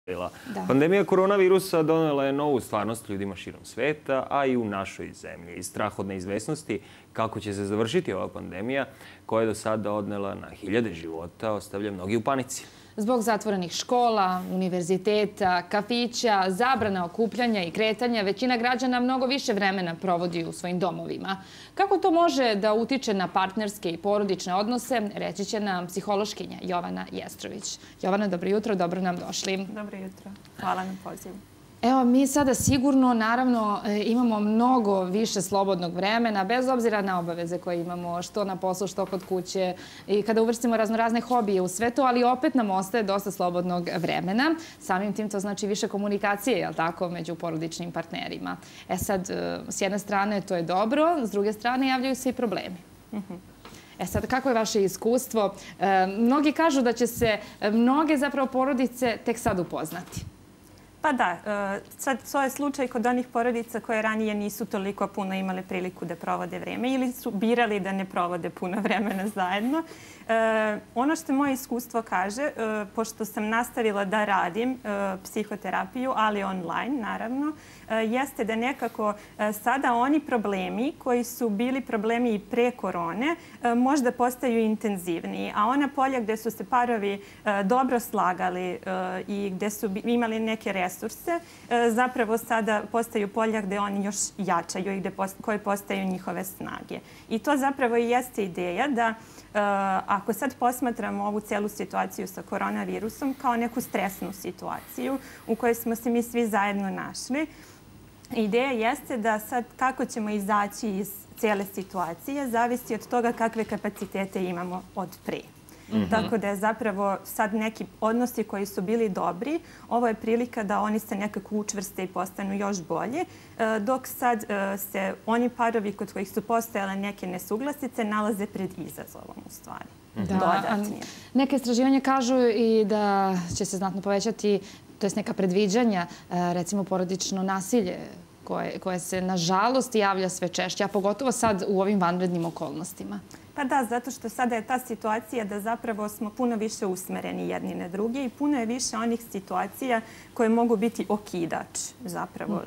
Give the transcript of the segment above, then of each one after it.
Pandemija koronavirusa donela je novu stvarnost ljudima širom sveta, a i u našoj zemlji. I strah od neizvesnosti kako će se završiti ova pandemija, koja je do sada odnela na hiljade života, ostavlja mnogi u panici. Zbog zatvorenih škola, univerziteta, kafića, zabrana okupljanja i kretanja, većina građana mnogo više vremena provodi u svojim domovima. Kako to može da utiče na partnerske i porodične odnose, reći će nam psihološkinja Jovana Jestrović. Jovana, dobro jutro, dobro nam došli. Dobro jutro. Hvala na pozivu. Evo, mi sada sigurno, naravno, imamo mnogo više slobodnog vremena, bez obzira na obaveze koje imamo, što na poslu, što kod kuće, i kada uvrstimo raznorazne hobije u sve to, ali opet nam ostaje dosta slobodnog vremena. Samim tim to znači više komunikacije, jel tako, među porodičnim partnerima. E sad, s jedne strane to je dobro, s druge strane javljaju se i problemi. E sad, kako je vaše iskustvo? Mnogi kažu da će se mnoge zapravo porodice tek sad upoznati. Pa da, sad to je slučaj kod onih porodica koje ranije nisu toliko puno imale priliku da provode vreme ili su birali da ne provode puno vremena zajedno. Ono što moje iskustvo kaže, pošto sam nastavila da radim psihoterapiju, ali online naravno, jeste da nekako sada oni problemi koji su bili problemi i pre korone možda postaju intenzivniji, a ona polja gde su se parovi dobro slagali i gde su imali neke resurse, zapravo sada postaju polja gde oni još jačaju i koje postaju njihove snage. I to zapravo i jeste ideja da ako sad posmatramo ovu celu situaciju sa koronavirusom kao neku stresnu situaciju u kojoj smo se mi svi zajedno našli, ideja jeste da sad kako ćemo izaći iz cijele situacije zavisi od toga kakve kapacitete imamo od pre. Tako da je zapravo sad neki odnosi koji su bili dobri, ovo je prilika da oni se nekako učvrste i postanu još bolje, dok sad se oni parovi kod kojih su postojale neke nesuglasice nalaze pred izazovom u stvari. Dodatnije. Neke istraživanja kažu i da će se znatno povećati, to je neka predviđanja, recimo porodično nasilje koje se nažalost javlja sve češće, a pogotovo sad u ovim vanrednim okolnostima. Pa da, zato što sada je ta situacija da zapravo smo puno više usmereni jedni na druge i puno je više onih situacija koje mogu biti okidač zapravo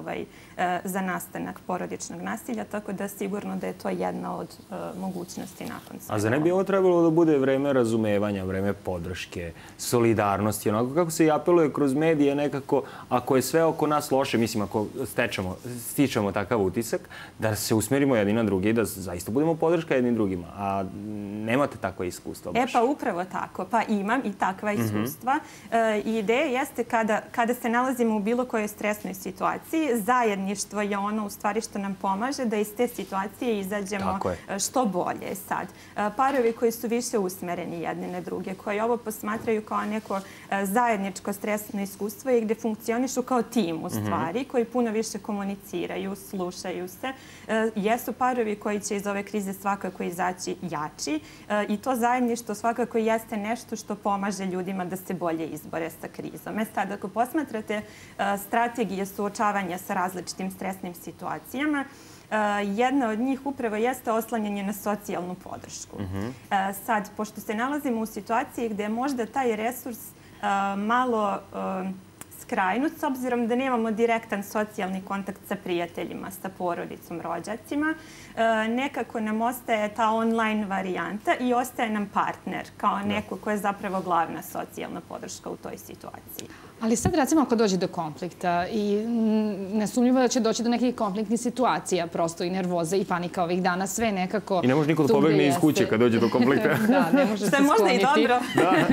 za nastanak porodičnog nasilja, tako da sigurno da je to jedna od mogućnosti nakon svega. A za ne bi ovo trebalo da bude vreme razumevanja, vreme podrške, solidarnosti, onako kako se i apeluje kroz medije nekako, ako je sve oko nas loše, mislim ako stičemo takav utisak, da se usmerimo jedni na drugi i da zaista budemo podrška jedni drugima. A nemate takva iskustva baš? Pa upravo tako. Pa imam i takva iskustva. Ideja jeste kada se nalazimo u bilo kojoj stresnoj situaciji, zajedništvo je ono u stvari što nam pomaže da iz te situacije izađemo što bolje sad. Parovi koji su više usmereni jedni na druge, koji ovo posmatraju kao neko zajedničko stresno iskustvo i gde funkcionišu kao tim u stvari, koji puno više komuniciraju, slušaju se, jesu parovi koji će iz ove krize svakako izaći jači i to zajedništvo svakako jeste nešto što pomaže ljudima da se bolje izbore sa krizom. Sad, ako posmatrate strategije suočavanja sa različitim stresnim situacijama, jedna od njih upravo jeste oslanjanje na socijalnu podršku. Sad, pošto se nalazimo u situaciji gde je možda taj resurs malo skrajnut, s obzirom da nemamo direktan socijalni kontakt sa prijateljima, sa porodicom, rođacima, nekako nam ostaje ta online varijanta i ostaje nam partner kao neko ko je zapravo glavna socijalna podrška u toj situaciji. Ali sad recimo ako dođe do konflikta i nesumnjivo da će doći do nekih konfliktnih situacija, prosto i nervoza i panika ovih dana, sve nekako... I ne može niko da pobegne iz kuće kad dođe do konflikta. Da, ne može se skloniti. Što je možda i dobro.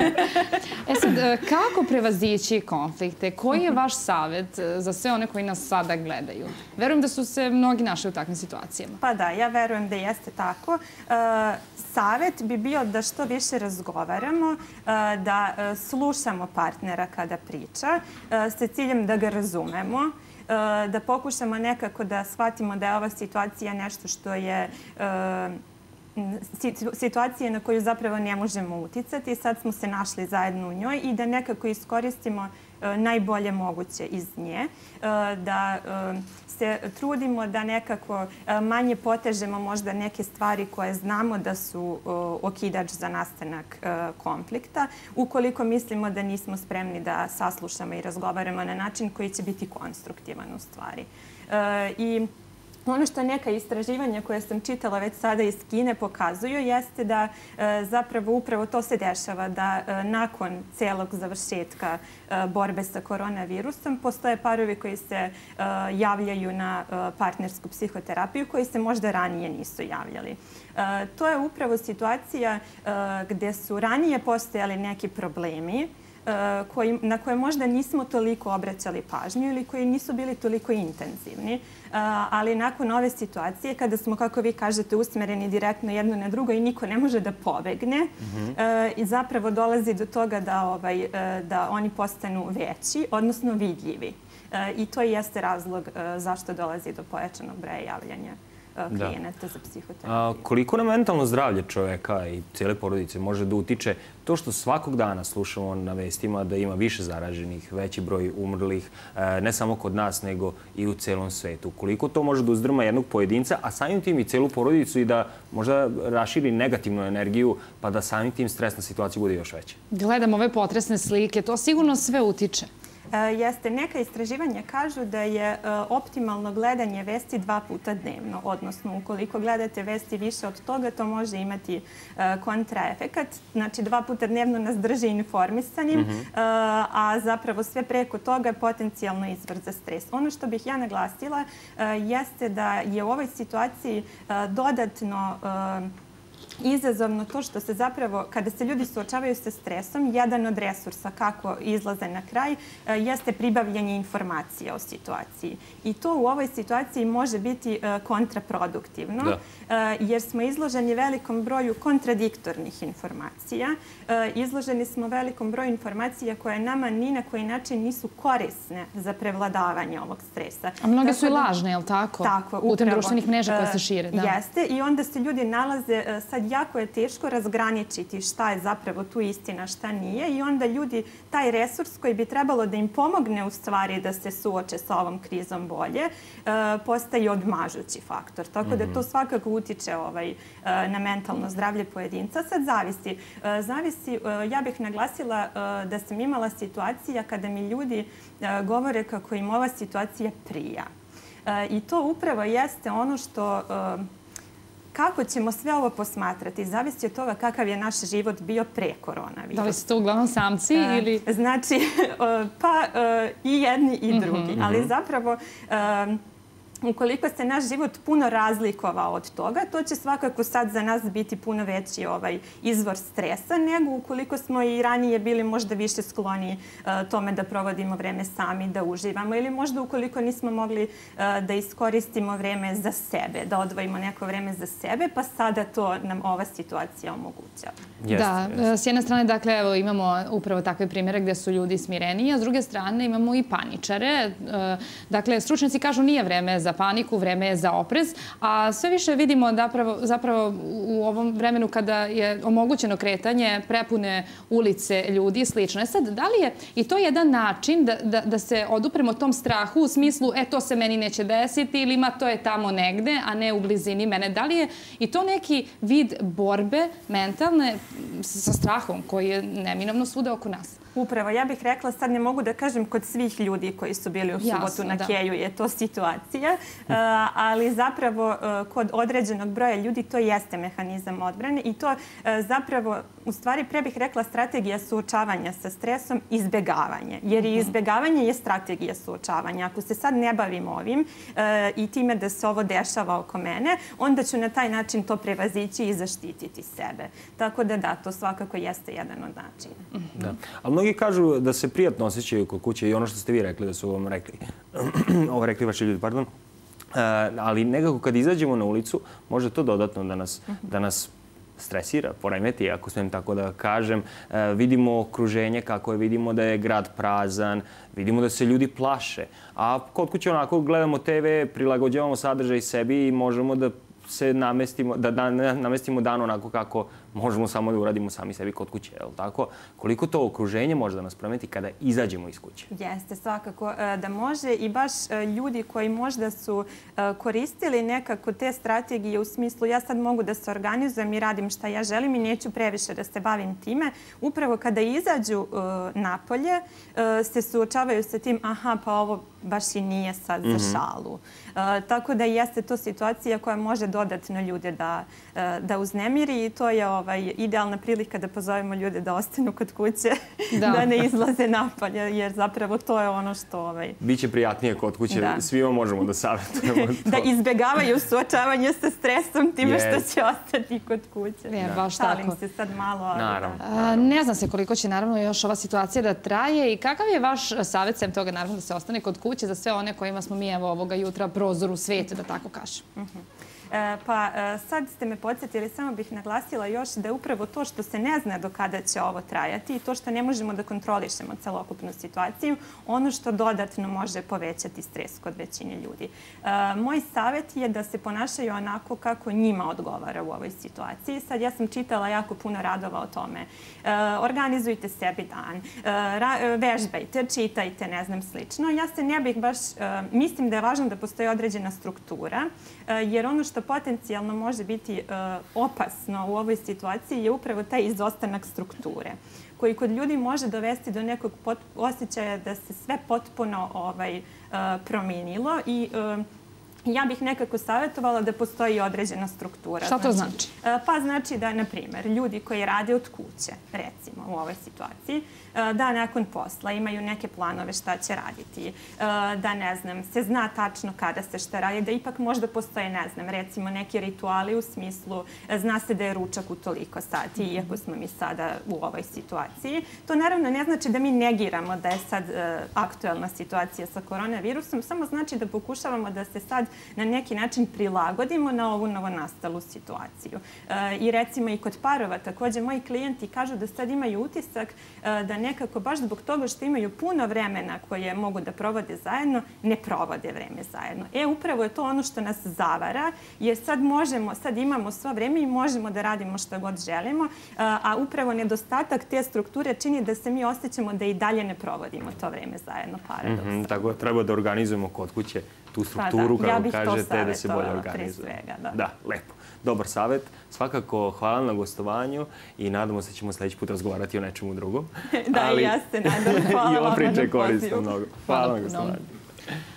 Sad, kako prevazići konflikte? Koji je vaš savjet za sve one koji nas sada gledaju? Verujem da su se mnogi našli u takvim situacijama. Pa da, ja verujem da jeste tako. Savjet bi bio da što više razgovaramo, da slušamo partnera kada priča, sa ciljem da ga razumemo, da pokušamo nekako da shvatimo da je ova situacija nešto što je situacije na koju zapravo ne možemo uticati i sad smo se našli zajedno u njoj i da nekako iskoristimo najbolje moguće iz nje, da se trudimo da nekako manje potežemo možda neke stvari koje znamo da su okidač za nastanak konflikta, ukoliko mislimo da nismo spremni da saslušamo i razgovaramo na način koji će biti konstruktivan u stvari. I ono što neka istraživanja koje sam čitala već sada iz Kine pokazuju jeste da zapravo upravo to se dešava, da nakon celog završetka borbe sa koronavirusom postoje parovi koji se javljaju na partnersku psihoterapiju koji se možda ranije nisu javljali. To je upravo situacija gde su ranije postojali neki problemi na koje možda nismo toliko obraćali pažnju ili koji nisu bili toliko intenzivni. Ali nakon ove situacije, kada smo, kako vi kažete, usmereni direktno jedno na drugo i niko ne može da pobegne, i zapravo dolazi do toga da oni postanu veći, odnosno vidljivi. I to jeste razlog zašto dolazi do pojačanog broja javljanja klijenata za psihoterapiju. Koliko na mentalno zdravlje čoveka i cijele porodice može da utiče to što svakog dana slušamo na vestima da ima više zaraženih, veći broj umrlih, ne samo kod nas, nego i u celom svetu? Koliko to može da uzdrma jednog pojedinca, a samim tim i celu porodicu i da možda raširi negativnu energiju, pa da samim tim stresna situacija bude još veća? Gledam ove potresne slike, to sigurno sve utiče. Jeste. Neka istraživanja kažu da je optimalno gledanje vesti 2 puta dnevno. Odnosno, ukoliko gledate vesti više od toga, to može imati kontraefekat. Znači, 2 puta dnevno nas drži informisanim, a zapravo sve preko toga je potencijalno izvor za stres. Ono što bih ja naglasila jeste da je u ovoj situaciji dodatno izazovno to što se zapravo, kada se ljudi suočavaju sa stresom, jedan od resursa kako izlaze na kraj jeste pribavljanje informacija o situaciji. I to u ovoj situaciji može biti kontraproduktivno, jer smo izloženi velikom broju kontradiktornih informacija. Izloženi smo velikom broju informacija koje nama ni na koji način nisu korisne za prevladavanje ovog stresa. A mnoge su i lažne, je li tako? Tako, putem društvenih mreža koje se šire. Jeste, i onda se ljudi nalaze, sad jako je teško razgraničiti šta je zapravo tu istina, šta nije, i onda ljudi, taj resurs koji bi trebalo da im pomogne u stvari da se suoče sa ovom krizom bolje, postaje odmažući faktor. Tako da to svakako utiče na mentalno zdravlje pojedinca. Sad zavisi, ja bih naglasila da sam imala situacija kada mi ljudi govore kako im ova situacija prija. I to upravo jeste ono što... Kako ćemo sve ovo posmatrati zavisi od toga kakav je naš život bio pre koronavirusa. Da li su to uglavnom samci ili... Znači, pa i jedni i drugi. Ali zapravo, ukoliko se naš život puno razlikovao od toga, to će svakako sad za nas biti puno veći izvor stresa, nego ukoliko smo i ranije bili možda više skloni tome da provodimo vreme sami, da uživamo, ili možda ukoliko nismo mogli da iskoristimo vreme za sebe, da odvojimo neko vreme za sebe, pa sada to nam ova situacija omogućava. Da, s jedne strane, dakle, evo, imamo upravo takve primjere gde su ljudi smireniji, a s druge strane imamo i paničare. Dakle, stručnjaci kažu nije vreme za paniku, vreme je za oprez, a sve više vidimo zapravo u ovom vremenu kada je omogućeno kretanje, prepune ulice ljudi i slično. Sad, da li je i to jedan način da se odupremo tom strahu u smislu to se meni neće desiti ili ima to je tamo negde, a ne u blizini mene? Da li je i to neki vid borbe mentalne sa strahom koji je neminovno svuda oko nas? Upravo, ja bih rekla, sad ne mogu da kažem kod svih ljudi koji su bili u subotu na Keju je to situacija, ali zapravo kod određenog broja ljudi to jeste mehanizam odbrane i to zapravo, u stvari, pre bih rekla strategija suočavanja sa stresom, izbegavanje. Jer i izbegavanje je strategija suočavanja. Ako se sad ne bavim ovim i time da se ovo dešava oko mene, onda ću na taj način to prevazići i zaštititi sebe. Tako da, to svakako jeste jedan od načina. Da. Ali mnogi kažu da se prijatno osjećaju kod kuće i ono što ste vi rekli, da su vam rekli, ovo rekli vaši ljudi, pardon, ali nekako kad izađemo na ulicu, može to dodatno da nas stresira, poremeti, ako smijem tako da kažem. Vidimo okruženje kako je, vidimo da je grad prazan, vidimo da se ljudi plaše. A kod kuće onako gledamo TV, prilagođavamo sadržaj sebi i možemo da se namestimo, da namestimo dan onako kako možemo samo da uradimo sami sebi kod kuće, je li tako? Koliko to okruženje može da nas prometi kada izađemo iz kuće? Jeste, svakako da može i baš ljudi koji možda su koristili nekako te strategije u smislu ja sad mogu da se organizujem i radim šta ja želim i neću previše da se bavim time. Upravo kada izađu napolje se suočavaju sa tim aha, pa ovo baš i nije sad za šalu. Tako da jeste to situacija koja može dodatno ljude da uznemiri i to je idealna prilika da pozovemo ljude da ostanu kod kuće, da ne izlaze napolje, jer zapravo to je ono što... Biće prijatnije kod kuće, svima možemo da savjetujemo to. Da izbjegavaju suočavanje sa stresom time što će ostati kod kuće. Baš tako. Šalim se sad malo. Ne znam se koliko će naravno još ova situacija da traje i kakav je vaš savjet sem toga naravno da se ostane kod kuće za sve one kojima smo mi ovoga jutra prozor u svijetu, da tako kažem? Pa sad ste me podsjetili, samo bih naglasila još da je upravo to što se ne zna do kada će ovo trajati i to što ne možemo da kontrolišemo celokupnu situaciju, ono što dodatno može povećati stres kod većine ljudi. Moj savjet je da se ponašaju onako kako njima odgovara u ovoj situaciji. Sad ja sam čitala jako puno radova o tome. Organizujte sebi dan, vežbajte, čitajte, ne znam, slično. Ja se ne bih baš, mislim da je važno da postoji određena struktura, jer ono što potencijalno može biti opasno u ovoj situaciji je upravo taj izostanak strukture, koji kod ljudi može dovesti do nekog osjećaja da se sve potpuno promijenilo i ja bih nekako savjetovala da postoji određena struktura. Šta to znači? Pa znači da, na primjer, ljudi koji rade od kuće, recimo u ovoj situaciji, da nakon posla imaju neke planove šta će raditi, da, ne znam, se zna tačno kada se šta radi, da ipak možda postoje, ne znam, recimo neki rituali u smislu zna se da je ručak u toliko sati, iako smo mi sada u ovoj situaciji. To naravno ne znači da mi negiramo da je sad aktuelna situacija sa koronavirusom, samo znači da pokušavamo da se sad na neki način prilagodimo na ovu novonastalu situaciju. I recimo i kod parova također moji klijenti kažu da sad imaju utisak da nekako baš zbog toga što imaju puno vremena koje mogu da provode zajedno, ne provode vreme zajedno. Upravo je to ono što nas zavara, jer sad imamo svo vreme i možemo da radimo što god želimo, a upravo nedostatak te strukture čini da se mi osjećamo da i dalje ne provodimo to vreme zajedno, paradoksno. Tako treba da organizujemo kod kuće tu strukturu, kako kažete, da se bolje organizuje. Da, lepo. Dobar savjet. Svakako hvala na gostovanju i nadamo se da ćemo sljedeći put razgovarati o nečemu drugom. Da, i ja se nadam. Hvala vam na pozivu. Hvala na gostovanju.